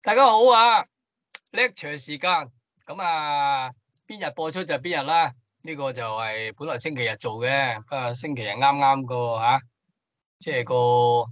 大家好啊 ！lecture 時間，咁啊，邊日播出就邊日啦。呢個就係本來星期日做嘅，不過星期日啱啱個吓，即係個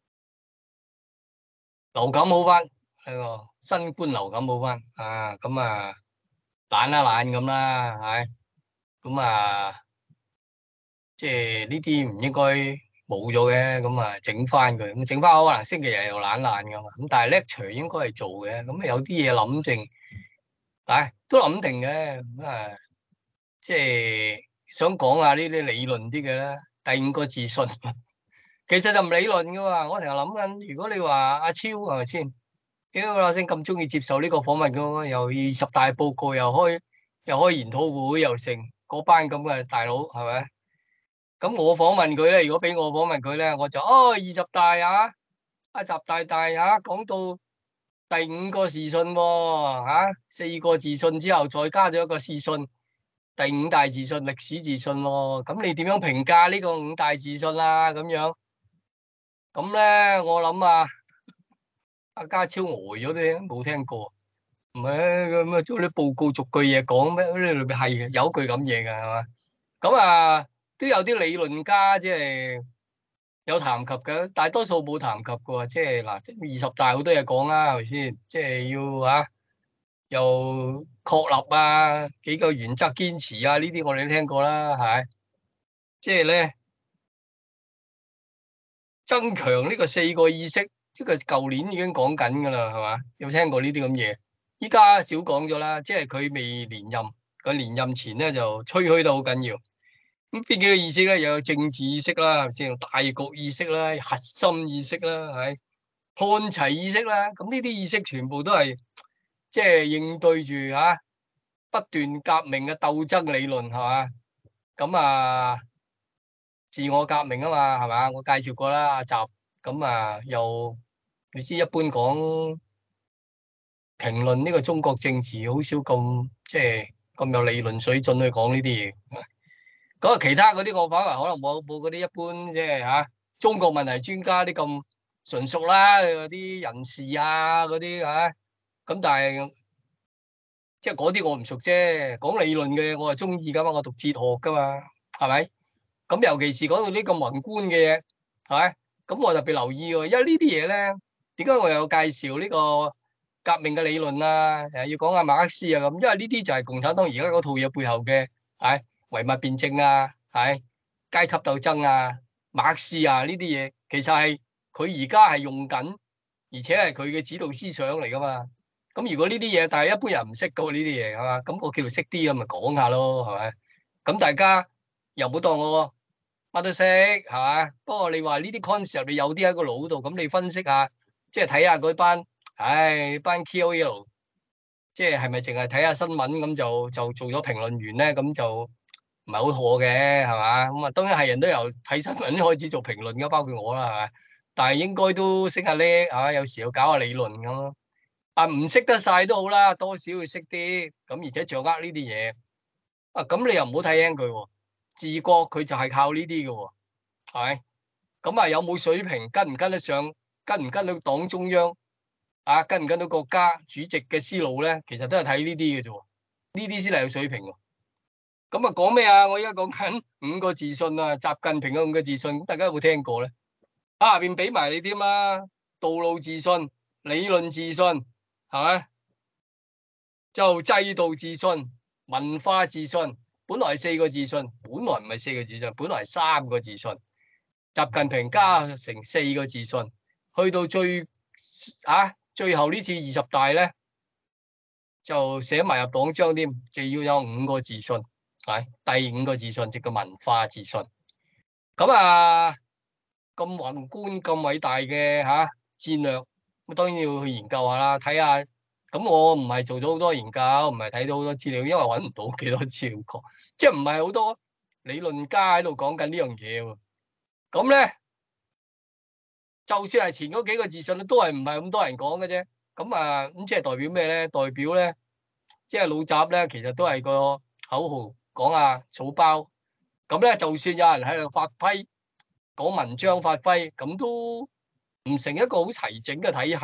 流感好翻，呢個新冠流感好翻啊，咁啊懶一懶咁啦，係，咁啊，即係呢啲唔應該冇咗嘅，咁啊整翻佢，咁整翻可能星期日又懶噶嘛，咁但係 lecture 應該係做嘅，咁有啲嘢諗定。都諗定嘅，咁啊，即係想講下呢啲理論啲嘅啦。第五個自信，其實就唔理論噶嘛。我成日諗緊，如果你話阿超係咪先？點解個阿星咁中意接受呢個訪問嘅？又20大報告，又開研討會，又成嗰班咁嘅大佬，係咪？咁我訪問佢咧，如果俾我訪問佢咧，我就20大啊，阿習大大啊，講到。第五個自信喎，4個自信之後再加咗一個自信，第五大自信歷史自信喎。咁你點樣評價呢個五大自信啊？咁樣，咁咧我諗啊，阿家超呆咗啲，冇聽過。唔係咁啊，做啲報告逐句嘢講咩？呢裏邊係有句咁嘢嘅係嘛？咁啊，都有啲理論家即係。有談及嘅，大多數冇談及嘅，即係嗱，20大好多嘢講啦，係咪先？即係要又確立啊，幾個原則堅持啊，呢啲我哋都聽過啦，係咪？即係咧增強呢個4個意識，呢個舊年已經講緊噶啦，係嘛？有聽過呢啲咁嘢？依家少講咗啦，即係佢未連任，佢連任前咧就吹噓得好緊要。咁邊幾個意識咧？又有政治意識啦，先大局意識啦，核心意識啦，係看齊意識啦。咁呢啲意識全部都係即係應對住不斷革命嘅鬥爭理論，係嘛？咁啊，自我革命啊嘛，係嘛？我介紹過啦，阿習。咁啊，又你知一般講評論呢個中國政治，好少咁即係咁有理論水準去講呢啲嘢。咁啊，其他嗰啲我反為可能冇嗰啲一般即係中國問題專家啲咁純熟啦，嗰啲人士啊嗰啲咁但係即係嗰啲我唔熟啫，講理論嘅我係中意噶嘛，我讀哲學噶嘛，係咪？咁尤其是講到啲咁宏觀嘅嘢，係咪？咁我特別留意喎，因為呢啲嘢咧，點解我有介紹呢個革命嘅理論啊？要講下馬克思啊咁，因為呢啲就係共產黨而家嗰套嘢背後嘅唯物辯證啊，係階級鬥爭啊，馬克思啊呢啲嘢，其實係佢而家係用緊，而且係佢嘅指導思想嚟噶嘛。咁如果呢啲嘢，但係一般人唔識噶喎呢啲嘢，係嘛？咁我叫佢識啲咁咪講下咯，係咪？咁大家又唔好當我乜都識，係嘛？不過你話呢啲 concept 你有啲喺個腦度，咁你分析下，即係睇下嗰班 KOL，即係咪淨係睇下新聞咁就做咗評論員咧？咁就唔係好妥嘅，係嘛？咁啊，當然係人都由睇新聞開始做評論噶，包括我啦，係嘛？但係應該都識下叻，係嘛？有時要搞下理論咁咯。唔識得晒都好啦，多少要識啲，咁而且掌握呢啲嘢。咁你又唔好睇輕佢喎，治國佢就係靠呢啲嘅喎，係咪？咁有冇水平，跟唔跟得上，跟唔跟到黨中央，跟唔跟到國家主席嘅思路咧？其實都係睇呢啲嘅啫，呢啲先係有水平喎。咁講咩啊？我而家講緊五個自信啊，習近平嘅五個自信，大家有冇聽過咧？下邊俾埋你添啦，道路自信、理論自信，係咪？就制度自信、文化自信，本來係4個自信，本來唔係4個自信，本來係3個自信。習近平加成4個自信，去到最後呢次20大咧，就寫埋入黨章添，就要有5個自信，係第5個自信，即個文化自信。咁咁宏觀、咁偉大嘅戰略，咁當然要去研究下啦，睇下。咁我唔係做咗好多研究，唔係睇到好多資料，因為揾唔到幾多資料講，即係唔係好多理論家喺度講緊呢樣嘢喎。咁咧，就算係前嗰幾個自信都係唔係咁多人講嘅啫。咁即係代表咩咧？代表咧，即係老習咧，其實都係個口號講下草包。咁咧，就算有人喺度發揮講文章發揮，咁都唔成一個好齊整嘅體系。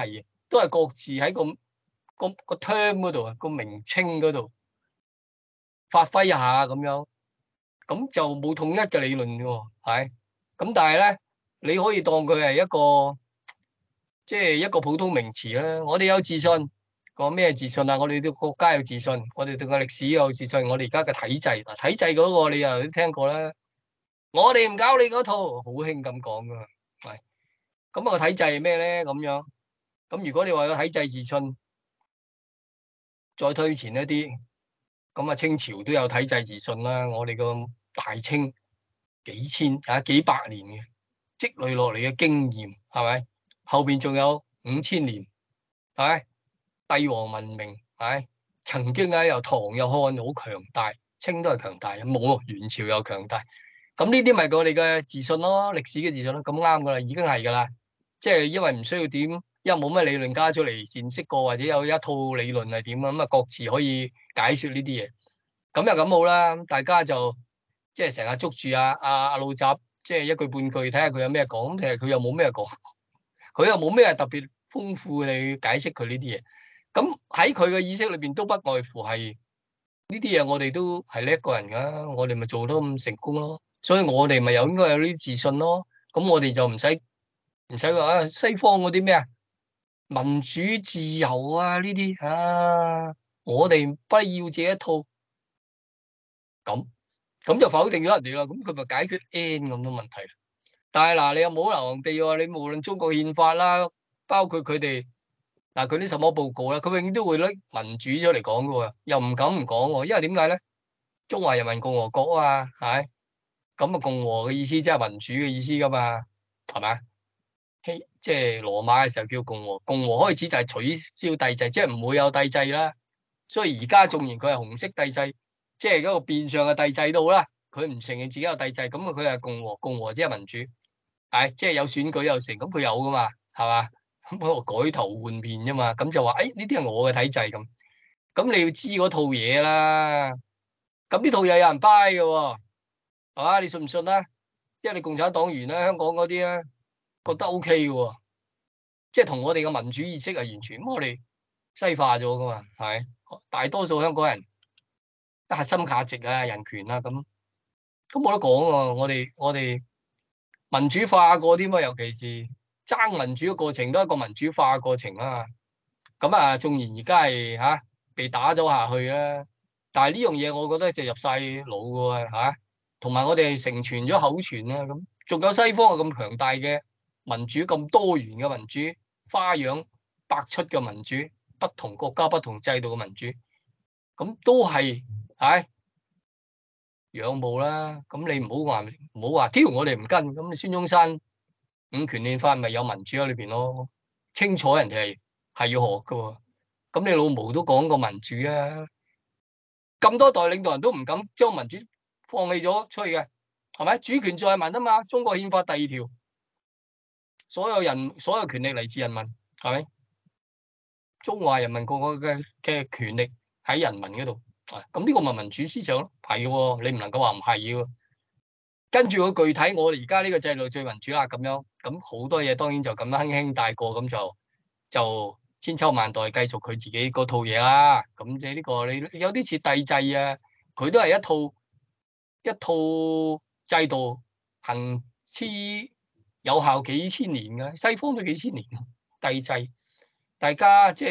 都係各自喺個 term 嗰度啊，個名稱嗰度發揮一下咁樣，咁就冇統一嘅理論喎，係。咁但係咧，你可以當佢係一個即係一個普通名詞啦。我哋有自信，講咩自信啊？我哋對國家有自信，我哋對個歷史有自信，我哋而家嘅體制嗱，體制嗰個你又都聽過啦。我哋唔搞你嗰套，好興咁講噶，係。咁啊個體制係咩咧？咁樣，咁如果你話個體制自信，再推前一啲，咁啊清朝都有體制自信啦。我哋個大清幾百年嘅積累落嚟嘅經驗，係咪？後邊仲有5000年，係咪？帝王文明，係曾經啊由唐又漢好強大，清都係強大，冇元朝又強大。咁呢啲咪我哋嘅自信咯，歷史嘅自信咯，咁啱噶啦，已經係噶啦。即係因為唔需要點，因為冇乜理論家出嚟闡釋過，或者有一套理論係點啊，咁啊各自可以解說呢啲嘢。咁又咁好啦，大家就即係成日捉住阿老習，即係一句半句睇下佢有咩講，咁其實佢又冇咩講，佢又冇咩特別豐富去解釋佢呢啲嘢。咁喺佢嘅意識裏邊都不外乎係呢啲嘢，我哋都係叻個人噶，我哋咪做得咁成功咯。所以我哋咪應該有啲自信咯。咁我哋就唔使話啊，西方嗰啲咩啊，民主自由啊呢啲啊，我哋不要這一套，咁就否定咗人哋啦。咁佢咪解決 N 咁多問題啦。但係嗱，你又冇流行地喎，你無論中國憲法啦，包括佢哋嗱佢啲什麼報告啦，佢永遠都會拎民主咗嚟講嘅喎，又唔敢唔講喎，因為點解咧？中華人民共和國啊，係咁啊，共和嘅意思即係民主嘅意思噶嘛，係咪？即係羅馬嘅時候叫共和，共和開始就係取消帝制，即係唔會有帝制啦。所以而家縱然佢係紅色帝制，即係嗰個變相嘅帝制都好啦，佢唔承認自己有帝制，咁啊佢係共和，共和即係民主，係即係有選舉有成，咁佢有噶嘛，係嘛？咁我改頭換面啫嘛，咁就話誒呢啲係我嘅體制咁，咁你要知嗰套嘢啦，咁呢套又有人 buy 嘅喎，係嘛？你信唔信啊？即係你共產黨員啦，香港嗰啲咧覺得 OK 嘅喎，即係同我哋嘅民主意識係完全，我哋西化咗噶嘛，係大多數香港人核心價值啊、人權啊咁冇得講喎。我哋民主化過啲嘛，尤其是爭民主嘅過程都係一個民主化嘅過程啦。咁啊，縱然而家係被打咗下去啦，但係呢樣嘢我覺得就入晒腦嘅喎嚇，同埋我哋承傳咗口傳啦咁，仲有西方咁強大嘅民主，咁多元嘅民主，花樣百出嘅民主，不同國家不同制度嘅民主，咁都係仰慕啦。咁你唔好話挑我哋唔跟，咁你孫中山五權憲法咪有民主喺裏邊咯，清楚人哋係要學嘅喎。咁你老毛都講過民主啊，咁多代領導人都唔敢將民主放棄咗出去嘅，係咪？主權在民啊嘛，中國憲法第2條，所有權力嚟自人民，係咪？中華人民共和國嘅權力喺人民嗰度，咁呢個咪民主思想咯，係嘅，你唔能夠話唔係嘅。跟住個具體，我哋而家呢個制度最民主啦，咁樣，咁好多嘢當然就咁樣輕輕帶過，咁就千秋萬代繼續佢自己嗰套嘢啦。咁即係呢個你有啲似帝制啊，佢都係一套制度行之有效幾千年嘅，西方都幾千年帝制。大家即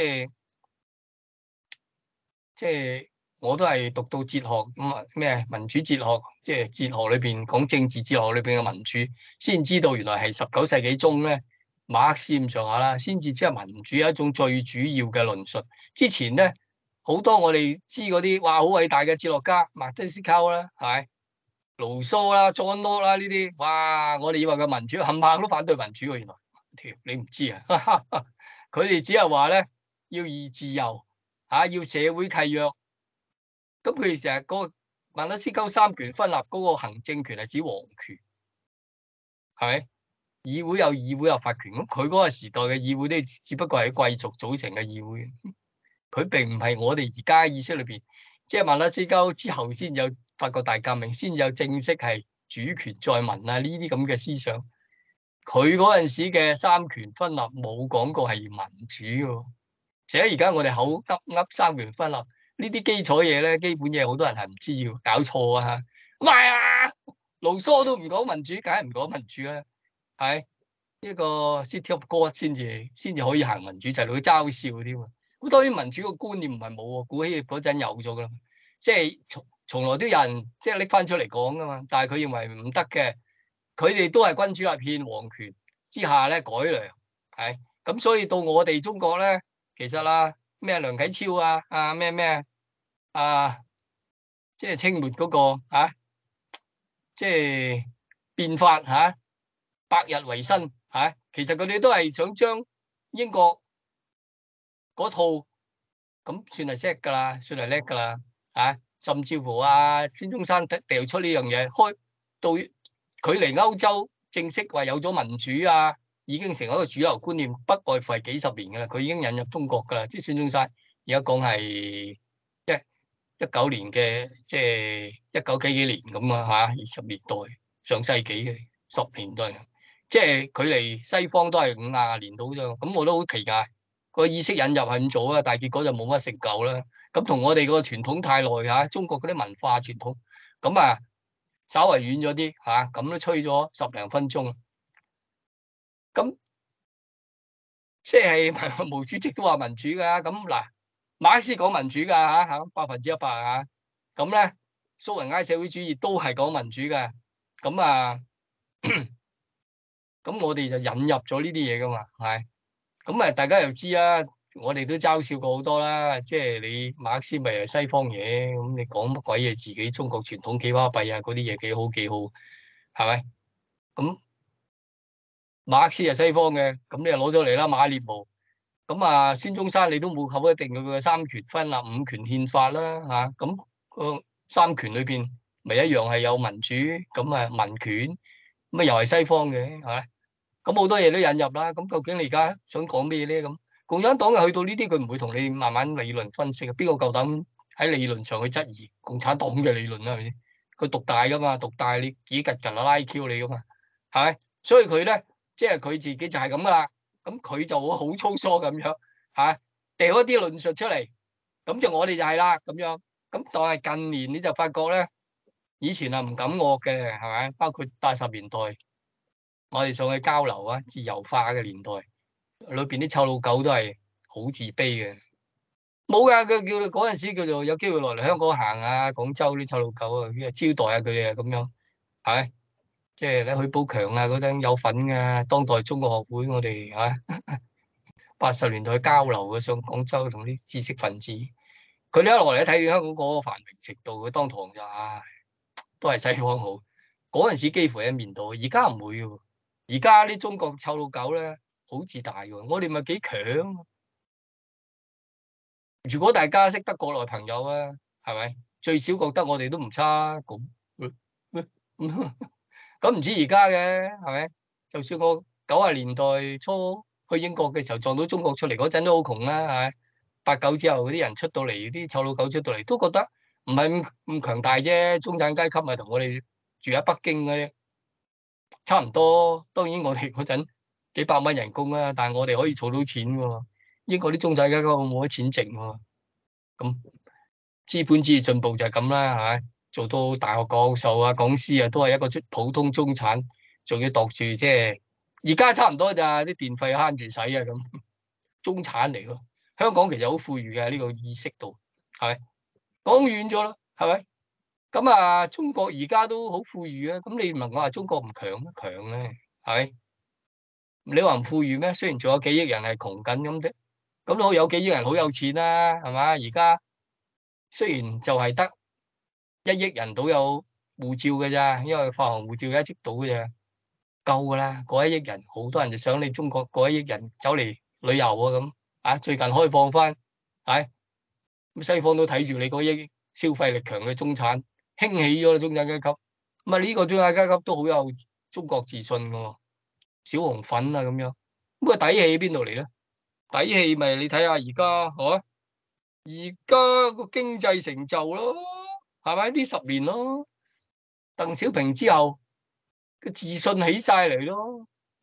係我都係讀到哲學咁啊，咩民主哲學，即係哲學裏邊講政治哲學裏邊嘅民主，先知道原來係19世紀中咧，馬克思咁上下啦，先至即係民主係一種最主要嘅論述。之前咧好多我哋知嗰啲哇好偉大嘅哲學家，馬丁斯鳩啦，係盧梭啦、John Locke 啦呢啲，哇！我哋以為嘅民主冚唪唥都反對民主喎，原來你唔知啊，佢哋只係話咧要以自由要社會契約。咁佢哋成日嗰個孟德斯鳩三權分立嗰個行政權係指皇權，係咪？議會有議會立法權，咁佢嗰個時代嘅議會咧，只不過係貴族組成嘅議會，佢並唔係我哋而家意識裏邊，即係孟德斯鳩之後先有法國大革命，先有正式係主權在民啊呢啲咁嘅思想。 佢嗰陣時嘅三權分立冇講過係民主嘅，而且而家我哋口噏三權分立呢啲基礎嘢咧，基本嘢好多人係唔知嘅，搞錯啊！唔係啊，盧梭都唔講民主，梗係唔講民主啦，係呢個 City of God 先至可以行民主制度，佢嘲笑添啊！咁當然民主個觀念唔係冇喎，古希臘嗰陣有咗噶啦，即係從來都有人即係拎翻出嚟講噶嘛，但係佢認為唔得嘅，佢哋都係君主立憲皇權之下咧改良，係咁，所以到我哋中國咧，其實啦咩梁啟超啊咩啊，即係清末嗰個即係變法百日維新其實佢哋都係想將英國嗰套咁算係識噶啦，算係叻噶啦甚至乎孫中山掉出呢樣嘢，開到距離歐洲正式話有咗民主已經成為一個主流觀念，不外乎係幾十年噶啦，佢已經引入中國噶啦，即係孫中山而家講係19年嘅，即係19幾年咁20年代上世紀嘅10年代，即係距離西方都係50年到啫。咁我都好奇怪，個意識引入係咁早但係結果就冇乜成就啦。咁同我哋個傳統太耐中國嗰啲文化傳統，咁稍為遠咗啲咁都吹咗10零分鐘。咁即係毛主席都話民主噶，咁嗱。馬克思講民主噶100%咁咧蘇維埃社會主義都係講民主嘅，咁咁我哋就引入咗呢啲嘢噶嘛，係咁大家又知啦，我哋都嘲笑過好多啦，即係你馬克思咪係西方嘢，咁你講乜鬼嘢自己中國傳統幾巴閉嗰啲嘢幾好幾好，係咪？咁馬克思係西方嘅，咁你就攞咗嚟啦，馬列毛。咁孫中山你都冇扣一定佢嘅三權分立、五權憲法啦咁個三權裏邊咪一樣係有民主，咁民權，咁又係西方嘅，係咪？咁好多嘢都引入啦。咁究竟你而家想講咩咧？咁共產黨去到呢啲，佢唔會同你慢慢理論分析嘅。邊個夠膽喺理論上去質疑共產黨嘅理論啦？係咪先？佢獨大噶嘛，獨大你幾拮近拉 Q 你噶嘛，係咪？所以佢咧，即係佢自己就係咁噶啦。咁佢就會好粗疏咁樣掉一啲論述出嚟，咁就我哋就係啦咁樣。咁但係近年你就發覺咧，以前唔敢惡嘅，係咪？包括80年代，我哋上去交流自由化嘅年代，裏邊啲臭老狗都係好自卑嘅。冇噶，佢叫嗰陣時叫做有機會落嚟香港行廣州啲臭老狗招待下佢哋咁樣，係咪？即係咧，許寶強嗰陣有份嘅，當代中國學會我哋80年代交流嘅，上廣州同啲知識分子，佢哋一落嚟睇見香港嗰個繁榮程度，佢當堂就都係西方好。嗰陣時幾乎一面倒，而家唔會嘅。而家啲中國臭老狗咧，好自大嘅，我哋咪幾強。如果大家識得國內朋友係咪？最少覺得我哋都唔差咁。咁唔知而家嘅係咪？就算我90年代初去英國嘅時候撞到中國出嚟嗰陣都好窮啦，係咪？89之後嗰啲人出到嚟，啲臭老狗出到嚟，都覺得唔係咁強大啫。中產階級咪同我哋住喺北京嘅差唔多。當然我哋嗰陣幾百蚊人工但係我哋可以儲到錢喎。英國啲中產階級冇乜錢剩喎。咁資本主義進步就係咁啦，係咪？做到大學教授講師都係一個普通中產，仲要度住即係而家差唔多咋，啲電費慳住使咁，中產嚟咯。香港其實好富裕嘅呢個意識度，係咪？講遠咗啦，係咪？咁中國而家都好富裕啊，咁你問我話中國唔強咩？強咧，係咪？你話唔富裕咩？雖然仲有幾億人係窮緊咁啫，咁都有幾億人好有錢啦，係嘛？而家雖然就係得1億人都有護照嘅咋，因為發行護照1億到嘅咋，夠噶啦。嗰1億人，好多人就想你中國嗰1億人走嚟旅遊咁最近開放翻，咁西方都睇住你嗰億消費力強嘅中產興起咗啦，中產階級咁呢個中產階級都好有中國自信噶，小紅粉咁樣。咁個底氣邊度嚟咧？底氣咪你睇下而家而家個經濟成就咯。係咪呢10年咯？鄧小平之後嘅自信起晒嚟咯，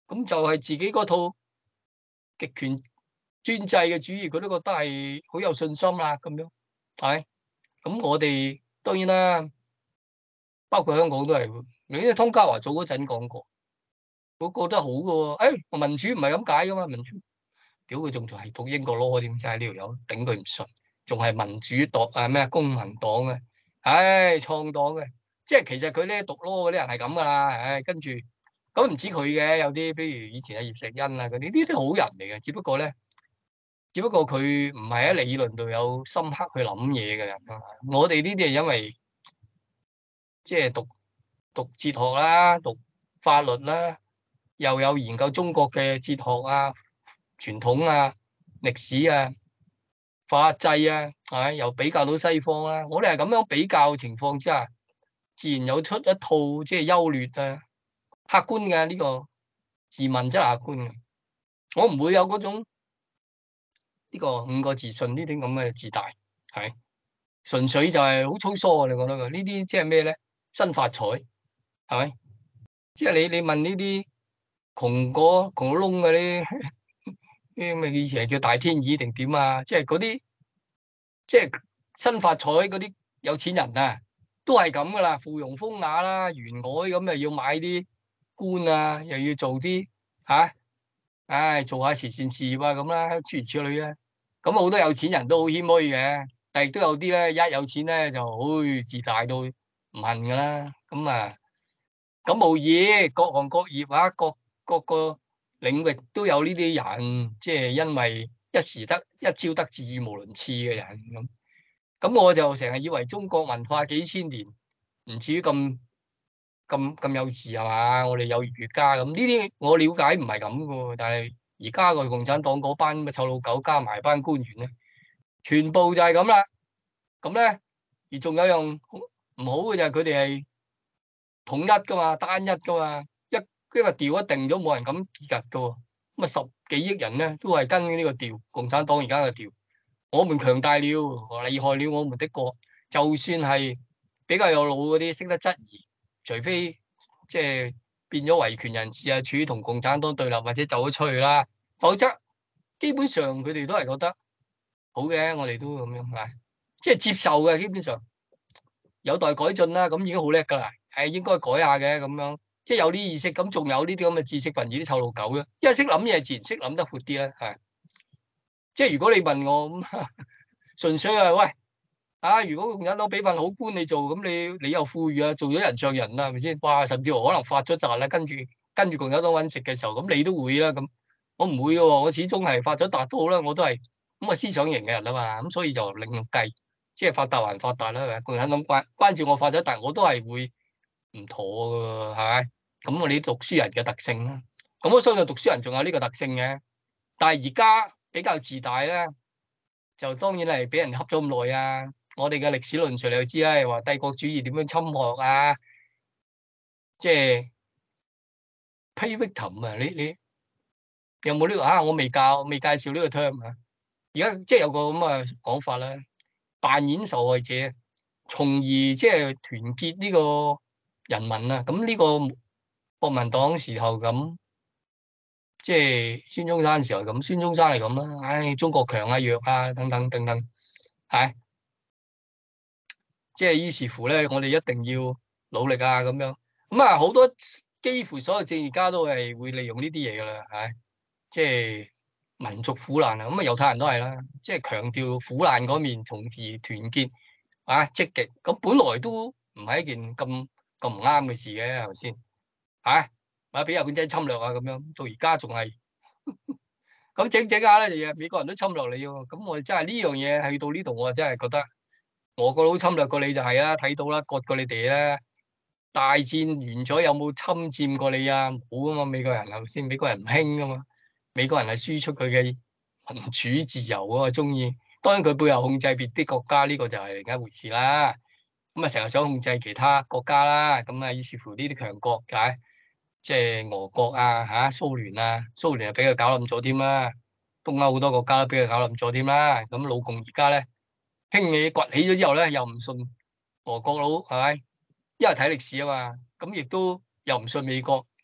咁就係自己嗰套極權專制嘅主義，佢都覺得係好有信心啦，咁樣係。咁我哋當然啦，包括香港都係喎。你啲湯家驊早嗰陣講過，我覺得好嘅喎。誒，民主唔係咁解噶嘛，民主。屌佢仲係讀英國 law 添，真係呢條友頂佢唔順，仲係民主黨啊咩公民黨嘅，創黨嘅，即係其實佢咧讀 law 嗰啲人係咁噶啦，跟住咁唔止佢嘅，有啲比如以前阿葉錫恩啊嗰啲，呢啲好人嚟嘅，只不過佢唔係喺理論度有深刻去諗嘢嘅人啊。我哋呢啲係因為即係讀哲學啦，讀法律啦，又有研究中國嘅哲學啊、傳統啊、歷史啊、法制啊，又比較到西方啦。我哋係咁樣比較情況之下，自然有出一套即係優劣啊，客觀嘅呢個自問真係客觀嘅。我唔會有嗰種呢個五個自信呢啲咁嘅自大，係純粹就係好粗疏啊！你覺得佢呢啲即係咩咧？新發財係咪？即係你問呢啲窮個窿嗰啲，啲咪以前係叫大天二定點啊？即係嗰啲即係新發財嗰啲有錢人啊，都係咁噶啦，附庸風雅啦，沿海咁又要買啲官啊，又要做啲吓，做下慈善事業啊咁啦，諸如此類啦。咁好多有錢人都好謙虛嘅，但係亦都有啲咧，一有錢咧就好自大到唔行噶啦。咁無疑各行各業啊，各個領域都有呢啲人，即係因為一朝得志語無倫次嘅人咁。咁我就成日以為中國文化幾千年唔至於咁幼稚係嘛？我哋有儒家咁呢啲，我了解唔係咁噶喎。但係而家個共產黨嗰班咁嘅臭老狗加埋班官員咧，全部就係咁啦。咁咧，而仲有樣唔好嘅就係佢哋係統一噶嘛，單一噶嘛，一個調一定咗，冇人敢結㗎噶喎。咁啊十幾億人咧都係跟呢個調，共產黨而家嘅調。我們強大了，厲害了，我們的國。就算係比較有腦嗰啲，識得質疑，除非即係變咗維權人士啊，處於同共產黨對立或者走咗出去啦，否則基本上佢哋都係覺得好嘅，我哋都咁樣係，即係接受嘅。基本上有待改進啦，咁已經好叻噶啦，係應該改下嘅咁樣，即係有啲意識。咁仲有呢啲咁嘅知識分子啲臭老狗嘅，因為識諗嘢，自然識諗得闊啲咧，係。即係如果你問我咁，純粹係喂如果共產黨俾份好官你做，咁你又富裕啊，做咗人上人啦，係咪先？哇，甚至乎可能發咗達啦，跟住共產黨揾食嘅時候，咁你都會啦。咁我唔會嘅喎，我始終係發咗達都好啦，我都係咁嘅思想型嘅人啊嘛。咁所以就另計，即係發達還發達啦，係咪？共產黨關注我發咗達，我都係會唔妥嘅，係咪？咁我哋讀書人嘅特性啦。咁我相信讀書人仲有呢個特性嘅，但係而家比較自大咧，就當然係俾人恰咗咁耐啊！我哋嘅歷史論述你就知啦，話帝國主義點樣侵略啊，即係 play victim 啊！你有冇呢個我未介紹呢個 term 啊？而家即係有個咁嘅講法啦，扮演受害者，從而即係團結呢個人民啊！咁呢個國民黨時候咁，即係孫中山時候咁，孫中山係咁啦。中國強啊弱啊等等等等，係。即係於是乎咧，我哋一定要努力啊咁樣。咁啊，好多幾乎所有政治家都係會利用呢啲嘢噶啦，即係民族苦難啊。咁啊，猶太人都係啦，即係強調苦難嗰面，從而團結積極。咁本來都唔係一件咁唔啱嘅事嘅，係咪先？或者俾日本仔侵略啊咁樣，到而家仲係咁整下咧，就美國人都侵略你喎。咁我哋真係呢樣嘢去到呢度，我真係覺得。俄國佬侵略過你就係啦，睇到啦，割過你哋啦。大戰完咗有冇侵佔過你啊？冇啊嘛，美國人頭先，美國人唔興噶嘛。美國人係輸出佢嘅民主自由啊嘛，中意。當然佢背後控制別啲國家呢個就係另一回事啦。咁啊，成日想控制其他國家啦。咁啊，於是乎呢啲強國即係俄國蘇聯啊，蘇聯啊俾佢搞冧咗添啦。東歐好多國家都俾佢搞冧咗添啦。咁老共而家咧。興起崛起咗之後咧，又唔信俄國佬係咪？因為睇歷史啊嘛，咁亦都又唔信美國，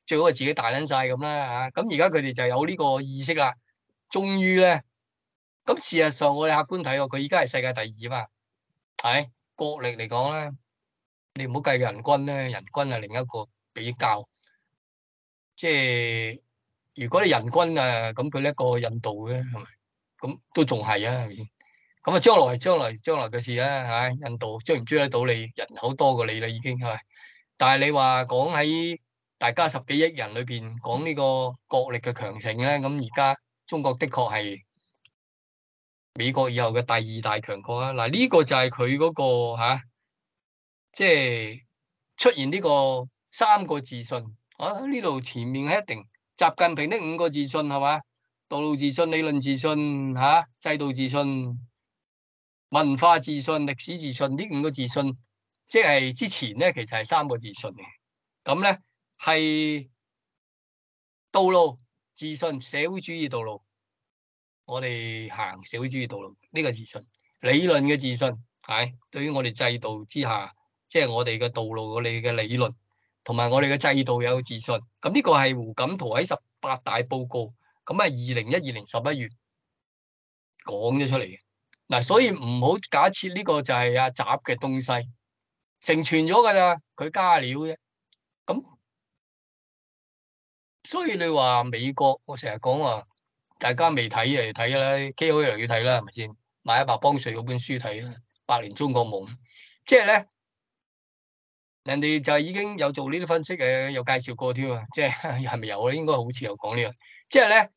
最好係自己大撚晒咁啦嚇。咁而家佢哋就有呢個意識啦，終於咧，咁事實上我哋客觀睇喎，佢而家係世界第二啊嘛，係國力嚟講咧，你唔好計人均咧，人均係另一個比較，即係如果你人均啊，咁佢呢一個印度嘅係咪？咁都仲係啊，係咪先？咁啊，將來嘅事啦嚇，印度追唔追得到你？人口多過你啦，已經係咪？但係你話講喺大家10幾億人裏邊講呢個國力嘅強盛咧，咁而家中國的確係美國以後嘅第二大強國啊！嗱，呢個就係佢嗰個嚇，即係出現呢個三個自信啊！呢度前面係一定習近平的5個自信係嘛？道路自信、理論自信嚇、制度自信、文化自信、歷史自信，呢5個自信，即係之前咧其實係3個自信嘅。咁咧係道路自信，社會主義道路，我哋行社會主義道路呢個自信，理論嘅自信係對於我哋制度之下，即係我哋嘅道路，我哋嘅理論同埋我哋嘅制度有自信。咁呢個係胡錦濤喺18大報告，咁啊2012年11月講咗出嚟嘅。嗱，所以唔好假設呢個就係阿習嘅東西，成全咗㗎咋，佢加料啫。咁所以你話美國，我成日講話，大家未睇嚟睇啦，KOL要睇啦，係咪先？買阿白邦瑞嗰本書睇啦，《百年中國夢》。即係咧，人哋就已經有做呢啲分析嘅，有介紹過添啊。即係係咪有咧？應該好似有講呢樣。即係咧，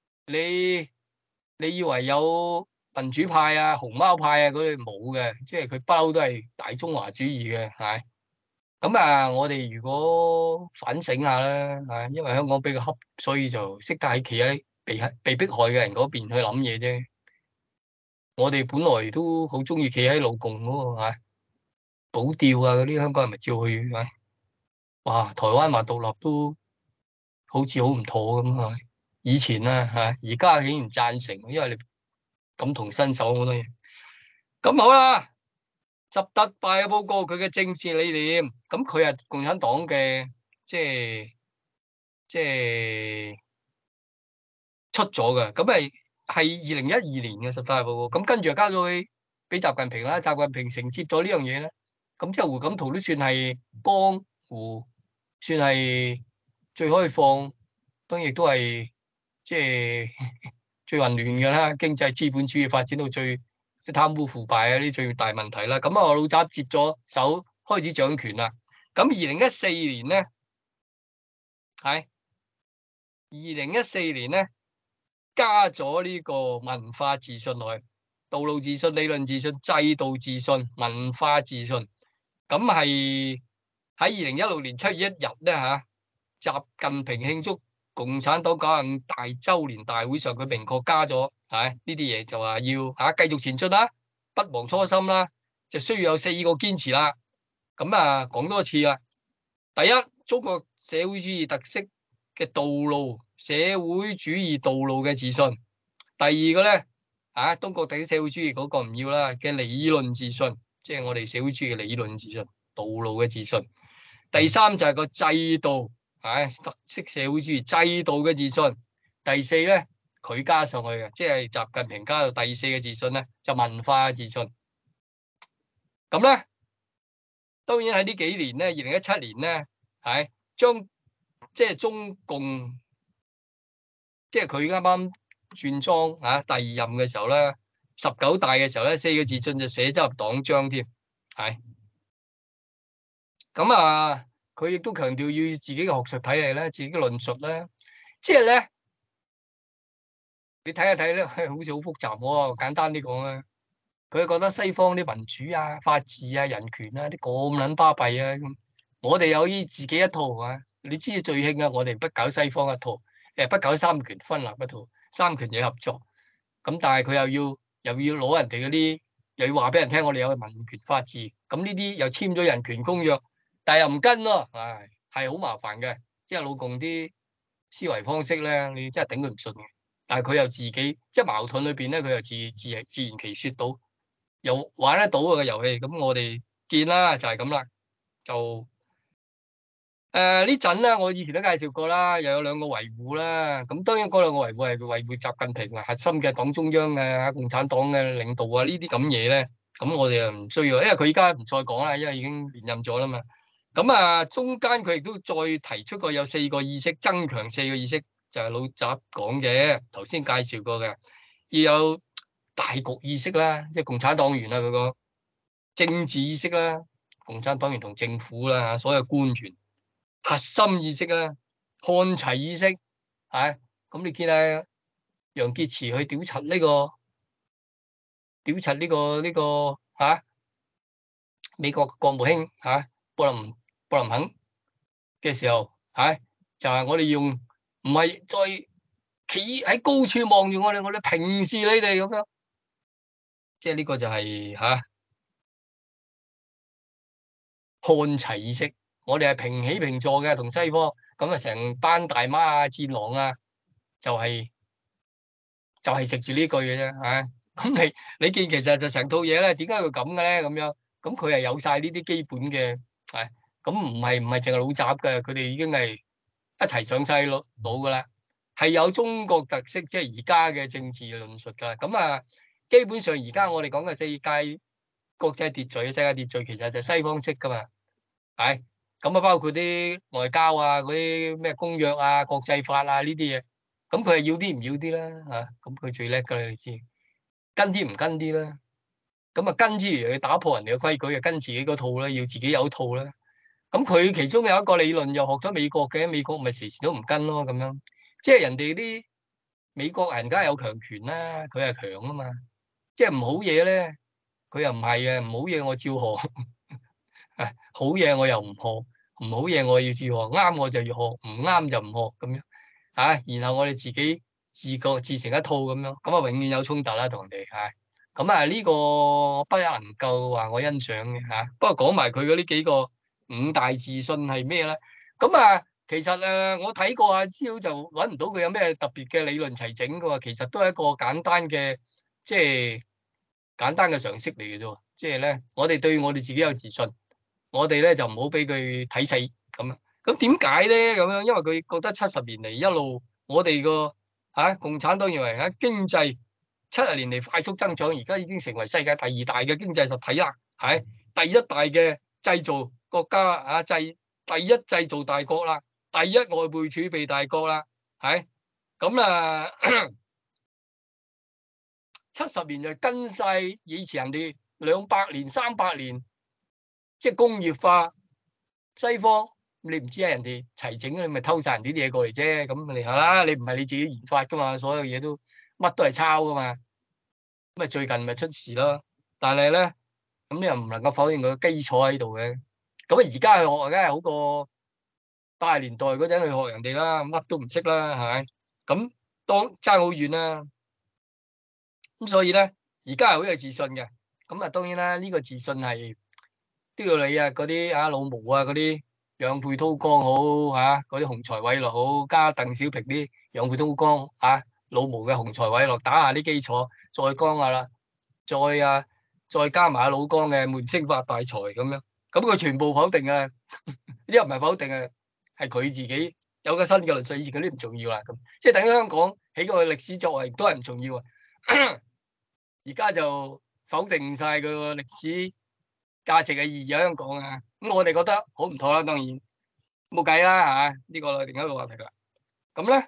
你以為有民主派啊、熊貓派啊嗰啲冇嘅，即係佢不嬲都係大中華主義嘅，係。咁啊，我哋如果反省下啦，啊，因為香港比較恰，所以就識得喺企喺被迫害嘅人嗰邊去諗嘢啫。我哋本來都好中意企喺老共嗰個嚇，保釣啊嗰啲香港人咪照去啊。哇！台灣話獨立都好似好唔妥咁啊。以前啊嚇，而家竟然贊成，因為你感同身受好多嘢。咁好啦。習特拜嘅報告，佢嘅政治理念，咁佢係共產黨嘅，即係出咗嘅，咁係2012年嘅習特拜報告，咁跟住就交咗去俾習近平啦，習近平承接咗呢樣嘢咧，咁即係胡錦濤都算係江湖，算係最開放，當然亦都係即係最混亂嘅啦，經濟資本主義發展到最。貪污腐敗啊！呢最大問題啦。咁啊，我老習接咗手，開始掌權啦。咁2014年咧，係2014年咧，加咗呢個文化自信落去，道路自信、理論自信、制度自信、文化自信。咁係喺2016年7月1日咧嚇，習近平慶祝共產黨95大週年大會上，佢明確加咗呢啲嘢，就話要繼續前進啦，不忘初心啦，就需要有4個堅持啦。咁啊講多次啦，第一，中國社會主義特色嘅道路，社會主義道路嘅自信。第二個咧中國第一社會主義嗰個唔要啦嘅理論自信，即係我哋社會主義嘅理論自信，道路嘅自信。第三就係個制度。特色社會主義制度嘅自信。第四咧，佢加上去嘅，即係習近平加到第4個自信咧，就文化嘅自信。咁咧，當然喺呢幾年咧，2017年咧，將即係中共，即係佢啱啱轉莊第2任嘅時候咧，19大嘅時候咧，4個自信就寫咗入黨章添，係。咁啊。佢亦都強調要自己嘅學術體系咧，自己嘅論述咧，即係咧，你睇下睇咧，好似好複雜喎。簡單啲講啊，佢覺得西方啲民主啊、法治啊、人權啊啲咁撚巴閉啊，咁我哋有依自己一套啊。你知最興啊，我哋不搞西方一套，不搞三權分立一套，三權嘢合作。咁但係佢又要攞人哋嗰啲，又要話俾人聽，我哋有民權法治。咁呢啲又簽咗人權公約。但係又唔跟咯，係好麻煩嘅，即係老共啲思維方式咧，你真係頂佢唔順嘅。但係佢又自己即係矛盾裏邊咧，佢又自然其説到，又玩得到嘅遊戲。咁我哋見啦，就係咁啦，就呢陣咧，我以前都介紹過啦，又有兩個維護啦。咁當然嗰兩個維護係維護習近平為核心嘅黨中央嘅共產黨嘅領導啊，呢啲咁嘢咧，咁我哋又唔需要，因為佢而家唔再講啦，因為已經連任咗啦嘛。咁啊，中間佢亦都再提出過有四個意識，增強四個意識，就係老習講嘅，頭先介紹過嘅，要有大局意識啦，即係共產黨員啦，嗰個政治意識啦，共產黨員同政府啦，所有官員。核心意識啊，看齊意識，係咁你見啊，楊潔篪去調查呢個美國國務卿布林肯嘅時候，就係我哋用唔係再企喺高處望住我哋平視你哋咁樣，即係呢個就係看齊意識。我哋係平起平坐嘅，同西方咁啊，成班大媽啊、戰狼啊，就係食住呢句嘅啫，咁你見其實就成套嘢咧，點解會咁嘅咧？咁樣咁佢係有晒呢啲基本嘅，咁唔係淨係老習嘅，佢哋已經係一齊上晒腦噶啦，係有中國特色，即係而家嘅政治論述噶啦。咁啊，基本上而家我哋講嘅世界國際秩序、世界秩序，其實就係西方式噶嘛，係。咁啊，包括啲外交啊，嗰啲咩公約啊、國際法啊呢啲嘢，咁佢係要啲唔要啲啦，咁佢最叻噶啦，你知，跟啲唔跟啲啦，咁啊跟之餘又要打破人哋嘅規矩，又跟自己嗰套啦，要自己有套啦，咁佢其中有一個理論又學咗美國嘅，美國咪時時都唔跟咯，咁樣，即係人哋啲美國人梗係有強權啦，佢係強啊嘛，即係唔好嘢咧，佢又唔係嘅，唔好嘢我照學。好嘢我又唔學，唔好嘢我要自學，啱我就要學，唔啱就唔學咁樣，然後我哋自己自成一套咁樣，咁啊永遠有衝突啦同人哋，咁啊呢個不能夠話我欣賞嘅，不過講埋佢嗰呢幾個五大自信係咩咧？咁啊其實我睇過啊資料就揾唔到佢有咩特別嘅理論齊整嘅喎，其實都係一個簡單嘅即係簡單嘅常識嚟嘅啫，即係咧我哋對我哋自己有自信。我哋咧就唔好俾佢睇死咁啊！咁點解咧？咁樣，因為佢覺得70年嚟一路我哋個共產黨認為經濟70年嚟快速增長，而家已經成為世界第2大嘅經濟實體啦，係第1大嘅製造國家第一製造大國啦，第一外匯儲備大國啦，係咁啊！70年就跟晒以前人哋200年、300年。即係工業化，西方你唔知啊，人哋齊整，你咪偷晒人啲嘢過嚟啫。咁你係啦，你唔係你自己研發噶嘛，所有嘢都乜都係抄噶嘛。咁啊最近咪出事咯。但係咧，咁你又唔能夠否認佢個基礎喺度嘅。咁啊而家去學梗係好過80年代嗰陣去學人哋啦，乜都唔識啦，係咪？咁當爭好遠啦。咁所以咧，而家係好有自信嘅。咁啊當然啦，呢個自信係。都要你嗰啲老毛嗰啲養晦韜光好嗰啲雄才偉略好，加鄧小平啲養晦韜光老毛嘅雄才偉略打下啲基礎，再江啦，再加埋老江嘅悶聲發大財咁樣，咁佢全部否定啊！呢個唔係否定啊，係佢自己有個新嘅論述，以前嗰啲唔重要啦，咁即係等於香港起個歷史作為都係唔重要啊！而家就否定晒佢個歷史價值嘅意義喺香港啊，咁我哋覺得好唔妥啦，當然冇計啦呢個另一個話題啦。咁咧，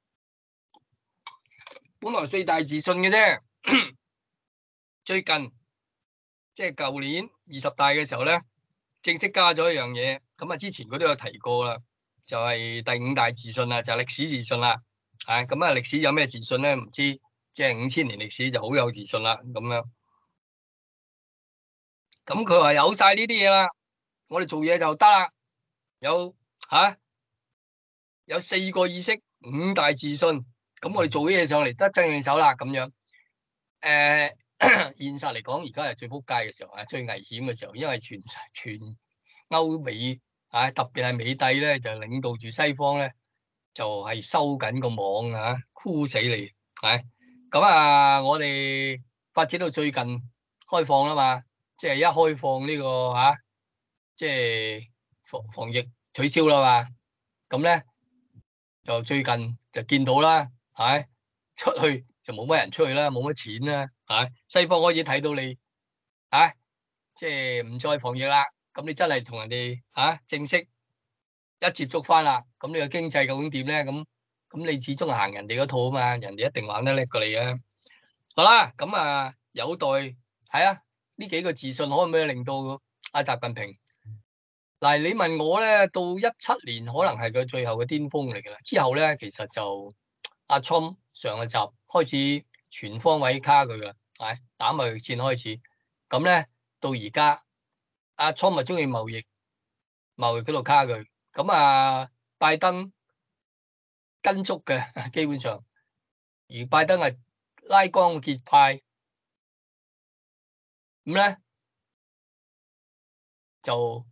本來4大自信嘅啫，最近即係舊年20大嘅時候咧，正式加咗一樣嘢。咁啊，之前佢都有提過啦，就係第5大自信啦，就係歷史自信啦。咁啊，歷史有咩自信咧？唔知，即係5000年歷史就好有自信啦，咁樣。咁佢話有晒呢啲嘢啦，我哋做嘢就得啦。有4個意識，5大自信，咁我哋做啲嘢上嚟得正應手啦，咁樣。現實嚟講，而家係最撲街嘅時候，最危險嘅時候，因為全歐美特別係美帝咧，就領導住西方咧，就係收緊個網箍死你。咁我哋發展到最近開放啦嘛。即係一開放呢個即係防疫取消啦嘛。咁咧就最近就見到啦，係出去就冇乜人出去啦，冇乜錢啦，係西方開始睇到你，即係唔再防疫啦。咁你真係同人哋正式一接觸翻啦，咁你個經濟究竟點咧？咁你始終係行人哋嗰套啊嘛，人哋一定玩得叻過你啊！好啦，咁有待係呢幾個自信可唔可以令到阿習近平嗱？你問我咧，到17年可能係佢最後嘅巔峰嚟噶啦，之後咧其實就阿 Trump 上一集開始全方位卡佢噶啦，係打貿易戰開始，咁咧到而家阿 Trump 咪中意貿易嗰度卡佢，咁拜登跟足嘅基本上，而拜登係拉幫結派，咁咧就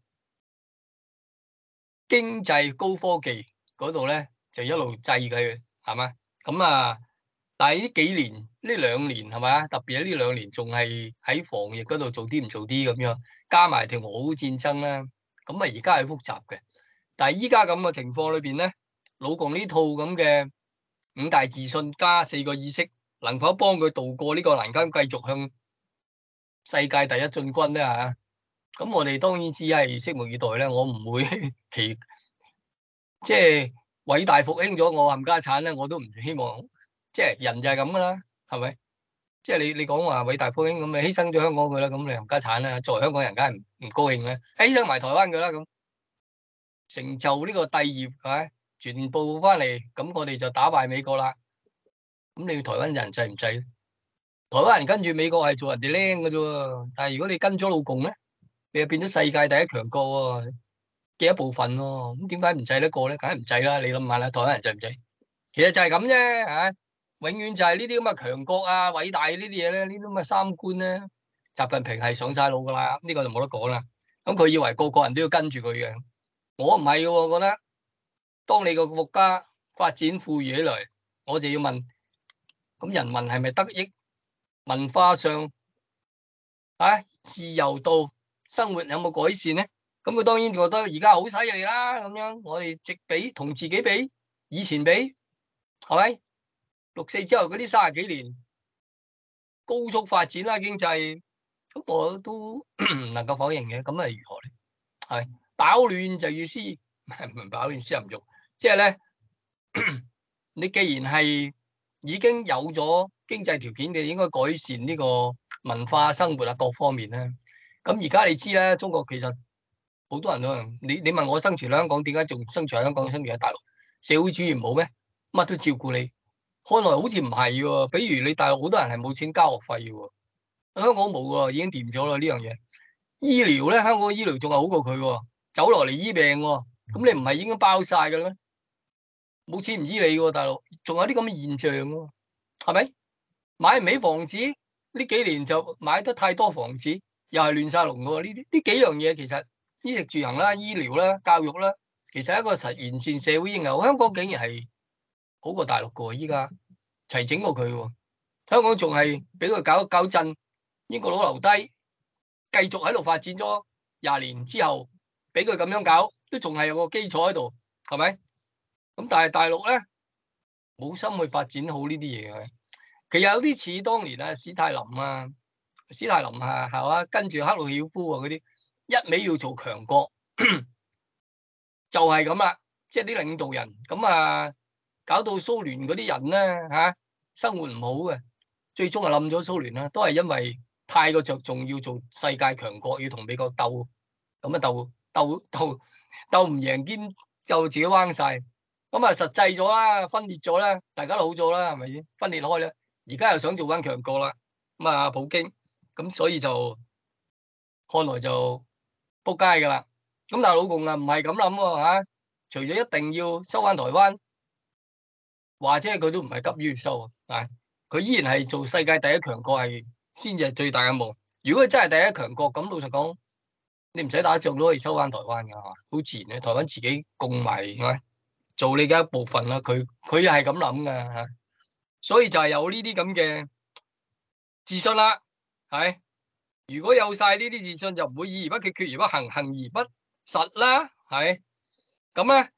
經濟高科技嗰度咧就一路制佢，係嘛？咁但係呢幾年呢2年係咪？特別喺呢2年仲係喺防疫嗰度做啲唔做啲咁樣，加埋條俄烏戰爭啦，咁而家係複雜嘅。但係依家咁嘅情況裏邊咧，老共呢套咁嘅5大自信加4個意識，能否幫佢渡過呢個難關，繼續向世界第一進軍咧嚇？咁我哋當然只係拭目以待咧，我唔會即係偉大復興咗我冚家產咧，我都唔希望，即係人就係咁噶啦，係咪？即係你講話偉大復興咁，你犧牲咗香港佢啦，咁你冚家產啦，作為香港人梗係唔高興咧，犧牲埋台灣佢啦，咁成就呢個帝業係咪？全部翻嚟，咁我哋就打敗美國啦。咁你台灣人制唔制咧？台灣人跟住美國係做人哋僆嘅啫，但係如果你跟咗老共咧，你就變咗世界第一強國嘅一部分喎。咁點解唔制得過咧？梗係唔制啦！你諗下啦，台灣人制唔制？其實就係咁啫，永遠就係呢啲咁嘅強國偉大呢啲嘢咧，呢啲咁嘅三觀咧，習近平係上晒腦噶啦，呢個就冇得講啦。咁佢以為個個人都要跟住佢嘅，我唔係嘅，我覺得當你個國家發展富裕起來，我就要問，咁人民係咪得益？文化上自由度、生活有冇改善咧？咁佢當然覺得而家好犀利啦，咁樣我哋直比同自己比，以前比係咪？6·4之後嗰啲30幾年高速發展啦，經濟咁我都唔能夠否認嘅。咁係如何咧？係飽暖就要思，唔係飽暖思淫欲，即係咧，你既然係已經有咗經濟條件嘅，應該改善呢個文化生活各方面啦。咁而家你知啦，中國其實好多人都你問我生存喺香港，點解仲生存喺香港，生存喺大陸？社會主義唔好咩？乜都照顧你，看來好似唔係喎。比如你大陸好多人係冇錢交學費嘅喎，香港冇喎，已經掂咗啦呢樣嘢。醫療咧，香港醫療仲係好過佢喎，走落嚟醫病喎，咁你唔係已經包晒嘅啦咩？冇錢唔醫你喎，大陸仲有啲咁嘅現象喎，係咪？買唔起房子，呢幾年就買得太多房子，又係亂晒龍嘅喎。呢幾樣嘢其實衣食住行啦、醫療啦、教育啦，其實係一個完善社會應有。香港竟然係好過大陸嘅喎，依家齊整過佢喎。香港仲係俾佢搞震，英國佬留低，繼續喺度發展咗20年之後，俾佢咁樣搞，都仲係有個基礎喺度，係咪？咁但係大陸咧冇心去發展好呢啲嘢嘅。其實有啲似當年史泰林係嘛，跟住赫魯曉夫嗰啲，一味要做強國，就係咁啦。即係啲領導人咁搞到蘇聯嗰啲人咧生活唔好嘅，最終係冧咗蘇聯啦，都係因為太過着重要做世界強國，要同美國鬥，咁鬥唔贏兼夠自己彎晒，咁實際咗啦，分裂咗啦，大家都好咗啦，係咪先？分裂開咧。而家又想做翻強國啦，咁普京，咁所以就看來就仆街噶啦。咁但係老共唔係咁諗喎，除咗一定要收翻台灣，或者佢都唔係急於收佢依然係做世界第一強國係先至係最大嘅夢。如果佢真係第一強國，咁老實講，你唔使打仗都可以收翻台灣噶，好自然嘅。台灣自己共埋做你嘅一部分啦。佢又係咁諗噶。所以就係有呢啲咁嘅自信啦，係。如果有晒呢啲自信，就唔會議而不決，決而不行，行而不實啦，係。 咁咧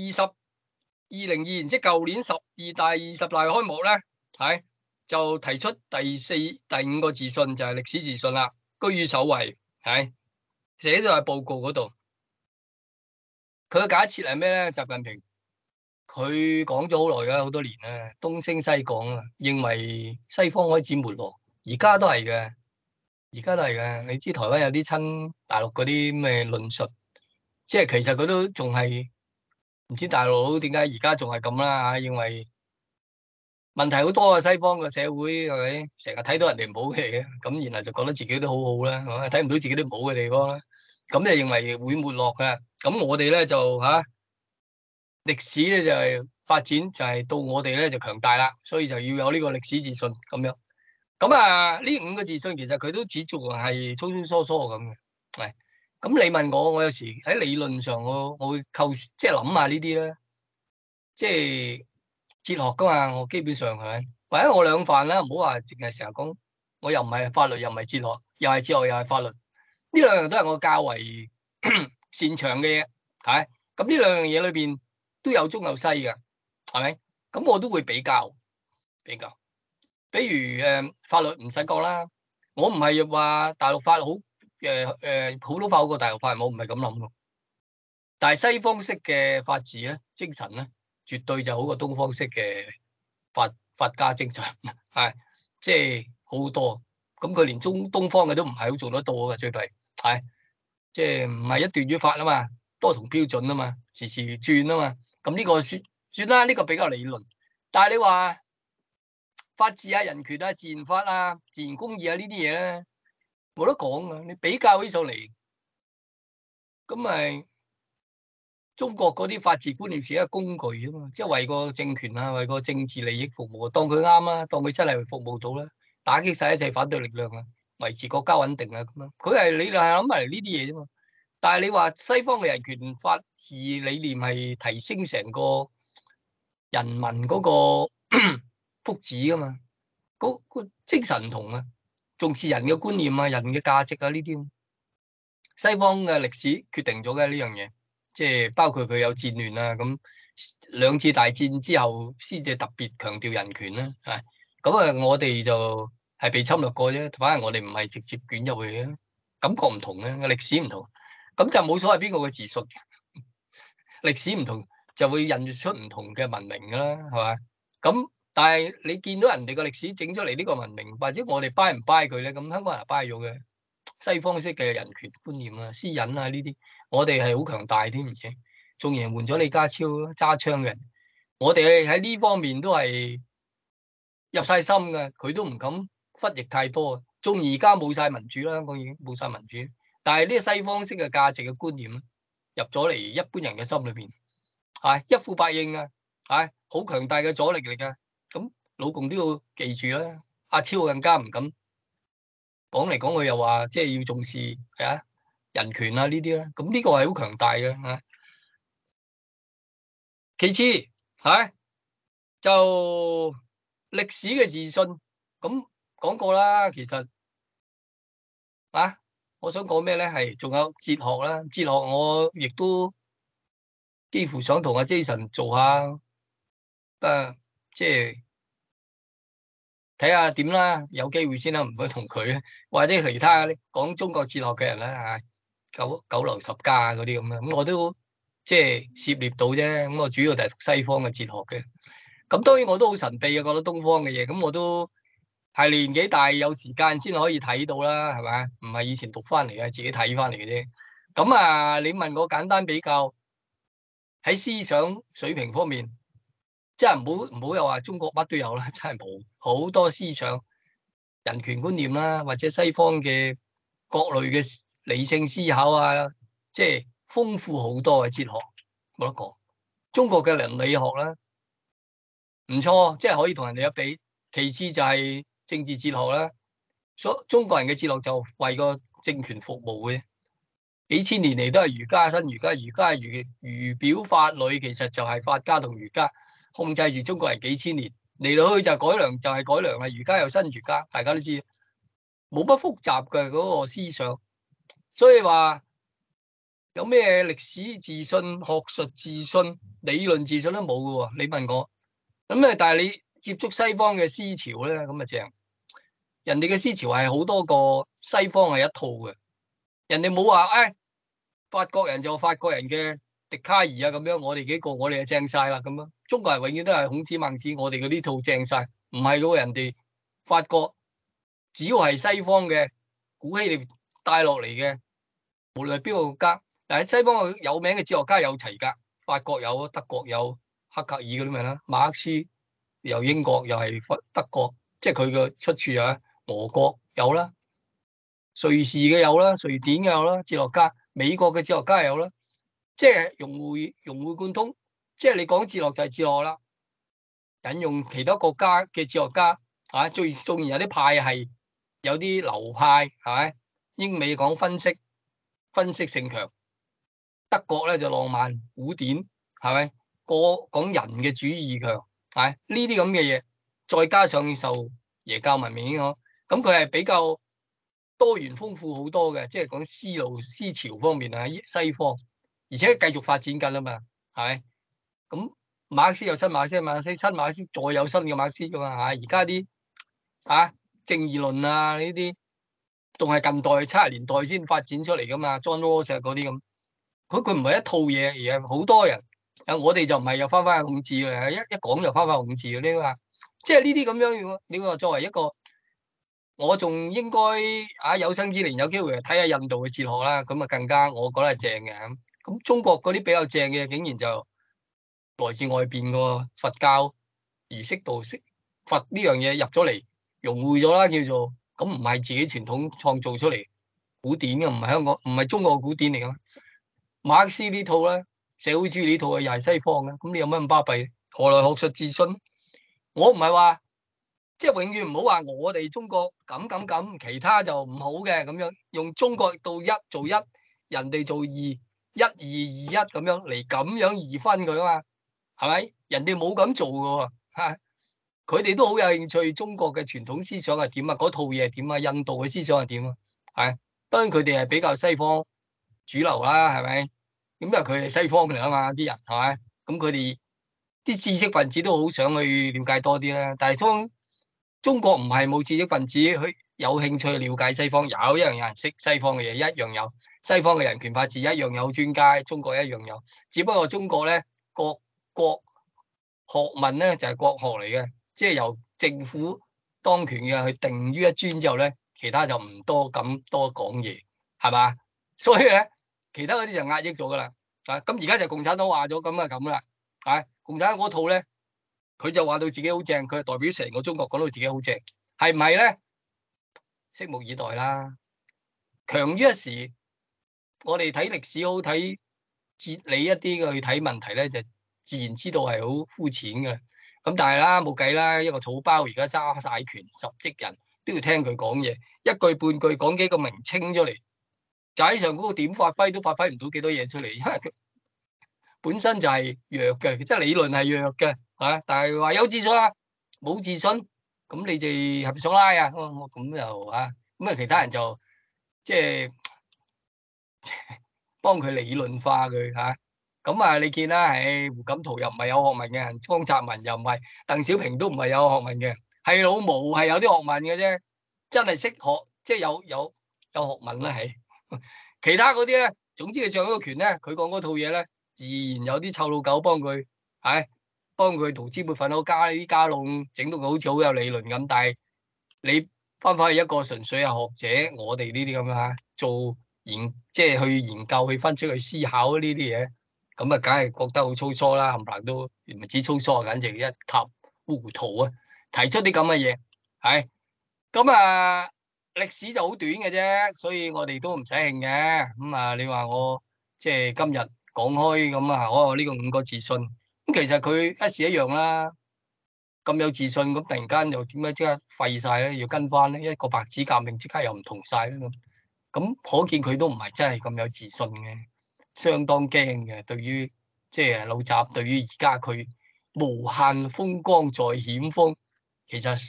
2022年即係舊年第20大開幕咧，係就提出第五個自信就係歷史自信啦，居於首位，係寫咗喺報告嗰度。佢嘅假設係咩咧？習近平佢講咗好耐㗎，好多年啦，東升西降啊，認為西方開始沒落，而家都係嘅，而家都係嘅。你知台灣有啲親大陸嗰啲咩論述，即係其實佢都仲係唔知大陸佬點解而家仲係咁啦嚇，認為問題好多啊，西方個社會係咪成日睇到人哋唔好嘅嘢，咁然後就覺得自己都好好啦，係咪睇唔到自己都唔好嘅地方啦，咁就認為會沒落㗎。咁我哋咧就嚇。歷史咧就係發展，就係到我哋咧就強大啦，所以就要有呢個歷史自信咁樣。咁啊，呢五個自信其實佢都只做係粗粗疏疏咁嘅。係，咁你問我，我有時喺理論上我會構思，即係諗下呢啲咧，即係哲學噶嘛。我基本上係咪？或者我兩範啦，唔好話淨係成日講，我又唔係法律，又唔係哲學，又係哲學，又係法律，呢兩樣都係我較為擅長嘅嘢。係，咁呢兩樣嘢裏邊都有中有西嘅，係咪？咁我都會比較。比如法律唔使講啦，我唔係話大陸法好普通法好過大陸法，我唔係咁諗嘅。但係西方式嘅法治咧，精神咧，絕對就好過東方式嘅法家精神，係即係好多。咁佢連東方嘅都唔係好做得到嘅，最弊係即係唔係一段語法啊嘛，多重標準啊嘛，時時轉啊嘛。咁呢個算啦，呢個比較理論。但係你話法治啊、人權啊、自然法啊、自然公義啊呢啲嘢咧，冇得講啊！你比較起上嚟，咁咪中國嗰啲法治觀念係一個工具啊嘛，即係為個政權啊、為個政治利益服務，當佢啱啊，當佢真係服務到啦，打擊晒一切反對力量啊，維持國家穩定啊咁樣。佢係你係諗埋嚟呢啲嘢啫嘛。但係你話西方嘅人權法治理念係提升成個人民嗰個福祉噶嘛？個精神唔同啊，重視人嘅觀念啊、人嘅價值啊呢啲。西方嘅歷史決定咗嘅呢樣嘢，即係包括佢有戰亂啊，咁兩次大戰之後先至特別強調人權啦。係咁啊，我哋就係被侵略過啫，反而我哋唔係直接捲入去嘅，感覺唔同嘅，歷史唔同，咁就冇所謂邊個嘅自述。歷史唔同就會印出唔同嘅文明噶啦，係嘛？咁但係你見到人哋個歷史整出嚟呢個文明，或者我哋 buy 唔 buy 佢咧？咁香港人 buy 咗嘅西方式嘅人權觀念啊、私隱啊呢啲，我哋係好強大添，而且仲贏換咗李家超揸槍嘅人，我哋喺呢方面都係入晒心嘅，佢都唔敢忽略太多。縱而家冇晒民主啦，香港已經冇晒民主，但係呢個西方式嘅價值嘅觀念入咗嚟一般人嘅心裏邊，係一呼百應啊，係好強大嘅阻力嚟噶。咁老共都要記住啦，阿超更加唔敢講嚟講去，又話即係要重視係啊人權啊呢啲啦。咁呢個係好強大嘅啊。其次係就歷史嘅自信，咁講過啦。其實啊，我想講咩咧？係仲有哲學啦，哲學我亦都幾乎想同阿 Jason 做下，即係睇下點啦，有機會先啦，唔會同佢或者其他講中國哲學嘅人咧，係九流十家嗰啲咁樣，咁我都即係涉獵到啫。咁我主要就係讀西方嘅哲學嘅，咁當然我都好神秘嘅，覺得東方嘅嘢，咁我都係年紀大有時間先可以睇到啦，係咪？唔係以前讀翻嚟嘅，自己睇翻嚟嘅啫。咁啊，你問我簡單比較喺思想水平方面。即係唔好又話中國乜都有啦，真係冇好多思想、人權觀念啦，或者西方嘅各類嘅理性思考啊，即係豐富好多嘅哲學，冇得講。中國嘅倫理學啦，唔錯，即係可以同人哋一比。其次就係政治哲學啦，中國人嘅哲學就為個政權服務嘅，幾千年嚟都係儒家新儒家，儒家係儒表法裏，其實就係法家同儒家控制住中國人幾千年嚟到去就係改良，就係改良啦。儒家有新儒家，大家都知，冇乜複雜嘅嗰個思想，所以話有咩歷史自信、學術自信、理論自信都冇嘅喎。你問我咁啊，但係你接觸西方嘅思潮咧，咁啊正。人哋嘅思潮係好多個西方係一套嘅，人哋冇話誒法國人就法國人嘅笛卡爾啊咁樣，我哋幾個我哋就正晒啦咁樣。中國人永遠都係孔子孟子，我哋嘅呢套正晒，唔係嘅，人哋法國只要係西方嘅古希臘帶落嚟嘅，無論係邊個國家，嗱喺西方有名嘅哲學家有齊噶，法國有，德國有黑格爾嗰啲咪啦，馬克思由英國又係德國，即係佢嘅出處啊。俄國有啦，瑞士嘅有啦，瑞典嘅有啦，哲學家，美國嘅哲學家有啦，即係融會貫通，即係你講哲學就係哲學啦，引用其他國家嘅哲學家啊，縱然有啲派系，有啲流派係咪？英美講分析性強，德國咧就浪漫古典係咪？講人嘅主義強，係呢啲咁嘅嘢，再加上受耶教文明影響。咁佢係比較多元豐富好多嘅，即係講思路思潮方面啊，西方，而且繼續發展緊啊嘛，係咪？咁馬克思有新馬克思，新馬克思再有新嘅馬克思噶嘛嚇，而家啲正義論啊呢啲，仲係近代70年代先發展出嚟噶嘛，John Rawls 嗰啲咁，佢唔係一套嘢，而係好多人，我哋就唔係又翻去孔子嘅，一講就翻孔子嘅呢個，即係呢啲咁樣，你話作為一個。我仲應該有生之年有機會睇下印度嘅哲學啦，咁啊更加我覺得係正嘅。咁中國嗰啲比較正嘅，竟然就來自外邊個佛教儒釋道釋佛呢樣嘢入咗嚟，融匯咗啦叫做，咁唔係自己傳統創造出嚟古典嘅，唔係香港唔係中國嘅古典嚟嘅。馬克思呢套咧，社會主義呢套又係西方嘅，咁你有乜咁巴閉？何來學術自信？我唔係話。即係永遠唔好話我哋中國咁，其他就唔好嘅咁樣，用中國到一做一，人哋做二，一二二一咁樣嚟咁樣二分佢啊嘛，係咪？人哋冇咁做嘅喎，佢哋都好有興趣中國嘅傳統思想係點啊，嗰套嘢係點啊，印度嘅思想係點啊，係當然佢哋係比較西方主流啦，係咪？咁因為佢係西方嚟啊嘛，啲人係咪？咁佢哋啲知識分子都好想去了解多啲啦，但係中國唔係冇知識分子去有興趣了解西方，一樣有人識西方嘅嘢，一樣有西方嘅人權法治，一樣有專家，中國一樣有，只不過中國咧國學問咧就係國學嚟嘅，即係由政府當權嘅去定於一尊之後咧，其他就唔多咁多講嘢，係嘛？所以咧，其他嗰啲就壓抑咗噶啦，咁而家就共產黨話咗咁啊咁啦，共產黨嗰套咧。佢就話到自己好正，佢係代表成個中國講到自己好正，係唔係咧？拭目以待啦。強於一時，我哋睇歷史好睇哲理一啲嘅去睇問題咧，就自然知道係好膚淺嘅。咁但係啦，冇計啦，一個草包而家揸晒權，10億人都要聽佢講嘢，一句半句講幾個名稱出嚟，就喺上嗰個點發揮都發揮唔到幾多嘢出嚟，因為佢本身就係弱嘅，即係理論係弱嘅。但係話有自信啊，冇自信，咁你哋係咪想拉啊？咁又咁啊，其他人就即係幫佢理論化佢咁啊，你見啦，胡錦濤又唔係有學問嘅人，江澤民又唔係，鄧小平都唔係有學問嘅，係老毛係有啲學問嘅啫，真係識學，即係有學問啦，係。其他嗰啲咧，總之佢掌咗個權咧，佢講嗰套嘢咧，自然有啲臭老狗幫佢幫佢塗脂抹粉，好加啲加弄，整到佢好似好有理論咁。但係你翻返去一個純粹係學者，我哋呢啲咁啊，做即係去研究、去分析、去思考呢啲嘢，咁啊，梗係覺得好粗疏啦，冚唪唥都唔止粗疏，簡直一塌糊塗啊！提出啲咁嘅嘢，係咁啊，歷史就好短嘅啫，所以我哋都唔使興嘅。咁啊，你話我即係今日講開咁啊，呢個5個自信。咁其實佢一時一樣啦，咁有自信，咁突然間又點解即刻廢晒咧？要跟翻咧，一個白紙革命即刻又唔同晒咧咁，可見佢都唔係真係咁有自信嘅，相當驚嘅。對於即係老習，對於而家佢無限風光在險峰，其實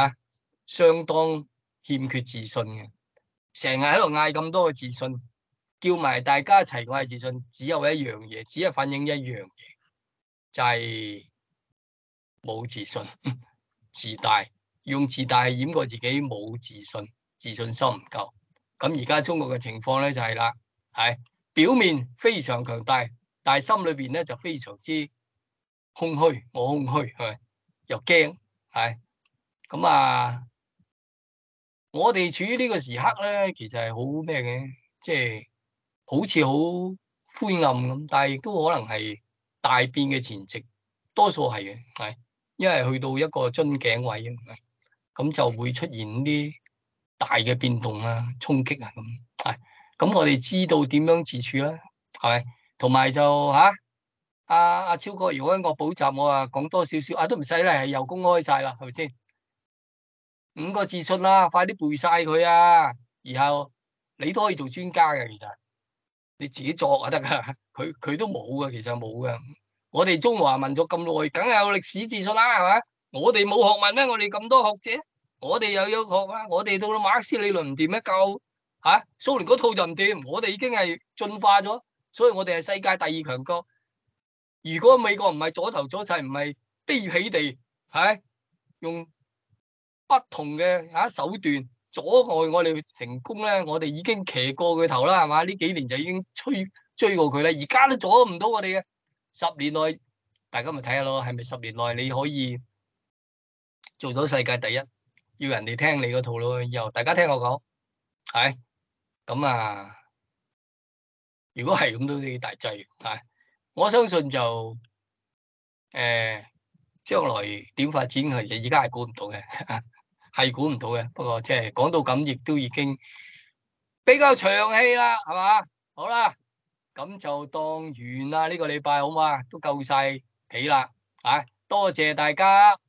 相當欠缺自信嘅，成日喺度嗌咁多嘅自信。 叫埋大家一齊我係自信，只有一樣嘢，只係反映一樣嘢，就係冇自信，自大，用自大掩過自己冇自信，自信心唔夠。咁而家中國嘅情況咧就係啦，係表面非常強大，但係心裏邊咧就非常之空虛，我空虛係咪？又驚係咁啊！我哋處於呢個時刻咧，其實係好咩嘅，即係好似好灰暗咁，但係亦都可能係大變嘅前夕，多數係嘅，係因為去到一個樽頸位啊，咁就會出現啲大嘅變動啊、衝擊啊咁，係咁我哋知道點樣自處啦，係咪？同埋就阿超哥，如果我補習，我啊講多少少啊，都唔使啦，係又公開晒啦，係咪先？5個自信啦，快啲背晒佢啊！然後你都可以做專家嘅，其實你自己作就得噶，佢都冇嘅，其實冇嘅。我哋中華民族咁耐，梗係有歷史自信啦，係嘛？我哋冇學問咩？我哋咁多學者，我哋又有學啊！我哋到馬克思理論唔掂咩？夠嚇蘇聯嗰套就唔掂，我哋已經係進化咗，所以我哋係世界第2強國。如果美國唔係阻頭阻勢，唔係卑鄙地係用不同嘅手段阻礙我哋成功咧，我哋已經騎過佢頭啦，係嘛？呢幾年就已經追過佢啦，而家都阻唔到我哋嘅。10年內，大家咪睇下咯，係咪10年內你可以做到世界第一？要人哋聽你嗰套咯，以後大家聽我講，係咁啊！如果係咁都幾大劑，係我相信就將來點發展係而家係估唔到嘅。係估唔到嘅，不過即係講到咁，亦都已經比較長氣啦，係嘛？好啦，咁就當完啦，呢個禮拜好嘛？都夠晒皮啦，多謝大家。